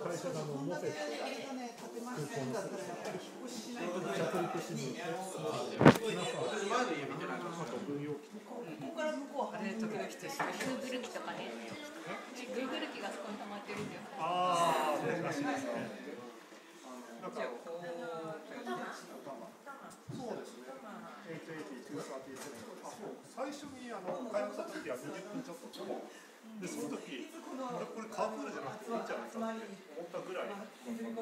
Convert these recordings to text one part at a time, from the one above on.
会社がモセ空港の着陸しにあと軍用機とかあれ時々として Google 機とかね Google 機がそこに溜まってるんだよ。 ああ、珍しいですね。なんかそうですね。最初に開発した時は20分ちょっとで、その時これカープルじゃなくていいんじゃないかって思ったぐらい最近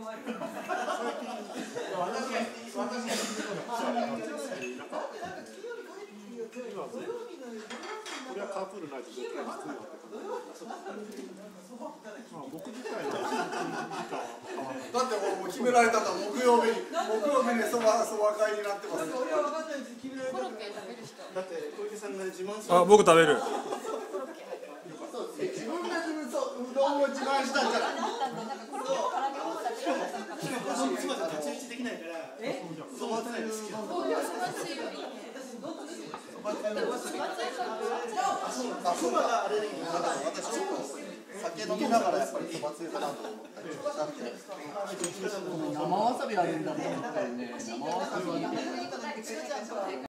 今これはカープルないと絶対きついなって僕自体はだってもう決められたのは木曜日にそば会になってます。 コロッケ食べる人。 だって小池さんが自慢あ、僕食べる。 自分でうどんを自慢したんじゃない。 コロッケも唐揚げもだけど。 妻と立ち位置できないから。そばつゆ好きだ。そばがあれでいい。私酒飲みながらやっぱりそばつゆかなと思ったりして。 生わさびあるんだもんね。生わさび。